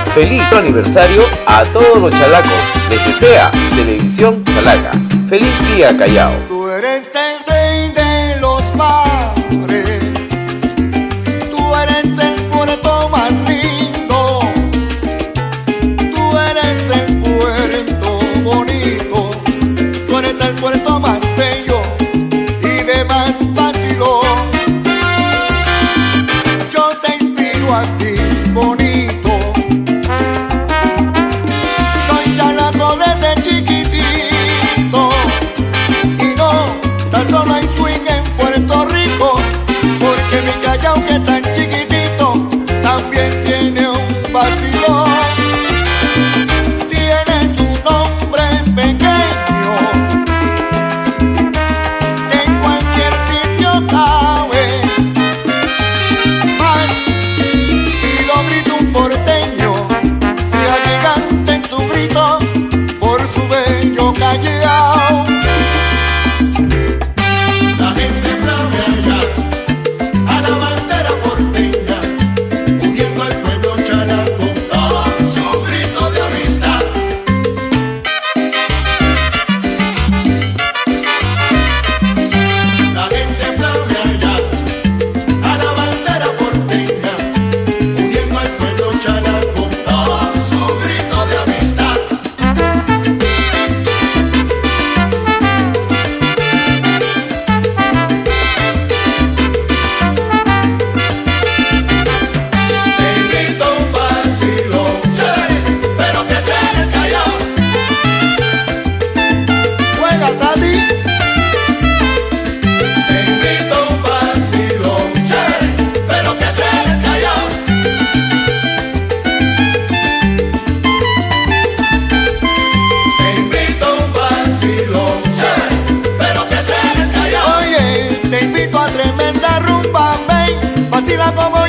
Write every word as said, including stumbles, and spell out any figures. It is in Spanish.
Feliz aniversario a todos los chalacos. Les desea Televisión Chalaca. Feliz día, Callao. Tú eres el rey de los mares, tú eres el puerto más lindo, tú eres el puerto bonito, tú eres el puerto más bello y de más vacilón. Yo te inspiro a ti, bonito. Soy chalaco desde chiquitito y no, tanto no hay swing en Puerto Rico, porque mi Callao, que es tan chiquitito, también tiene un vacilón. Tiene tu nombre pequeño, que en cualquier sitio cabe. Más si lo grita un porteño, sea gigante en su grito por su bello Callao. La gente aplaude allá a la bandera porteña, uniendo al pueblo chalaco con su grito de amistad. La gente aplaude allá a la bandera porteña, uniendo al pueblo chalaco con su grito de amistad. Te invito a un vacilón chévere, pero que sea en el Callao. Juega, Tati. Te invito a un vacilón chévere, pero que sea en el Callao. Te invito a un vacilón chévere, pero que sea en el Callao. Oye, te invito a tremenda rumba, ven, vacila como